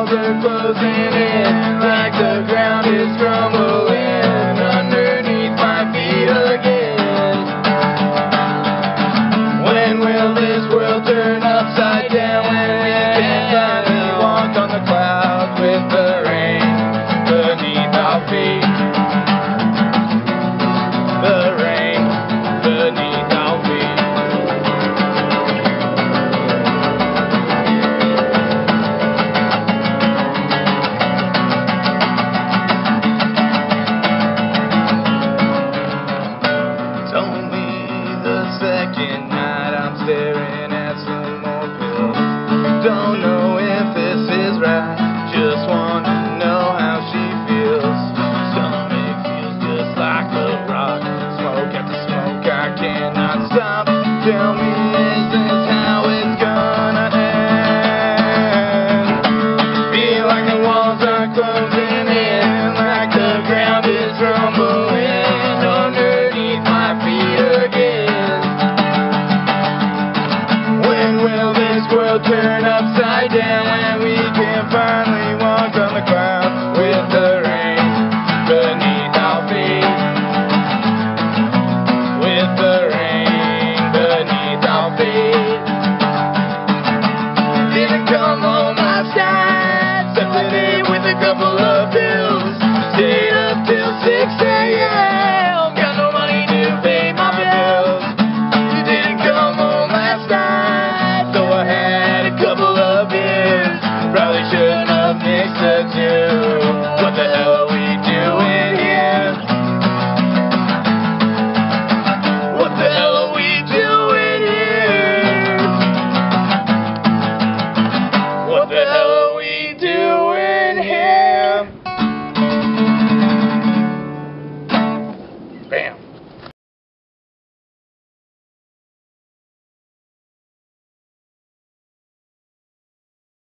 walls are closing in, like the ground is crumbling underneath my feet again. When will this world turn upside down, when we can finally walk on the clouds with the rain beneath our feet? The rain beneath our feet. Told me the second night I'm staring at some more pills. Don't know if this is right, just wanna know how she feels. Stomach feels just like a rock, smoke after smoke, I cannot stop. Tell me, is this how it's gonna end? Feel like the walls are closing in, like the ground is rumbling underneath my feet again. When will this world turn upside down, when we can finally walk on the clouds with the rain beneath our feet? With the rain beneath our feet. Didn't come home last night, slept it in with a couple of pills, stayed up till 6 a.m., got no money to pay my bills. You didn't come home last night, so I had a couple of beers, probably shouldn't have mixed the two. What the hell are we doing here? What the hell are we doing here? What the hell are we doing?